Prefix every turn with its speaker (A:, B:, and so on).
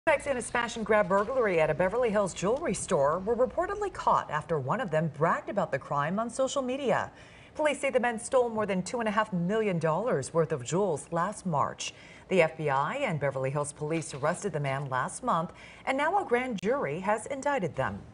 A: Suspects in a smash and grab burglary at a Beverly Hills jewelry store were reportedly caught after one of them bragged about the crime on social media. Police say the men stole more than $2.5 million worth of jewels last March. The FBI and Beverly Hills police arrested the man last month, and now a grand jury has indicted them.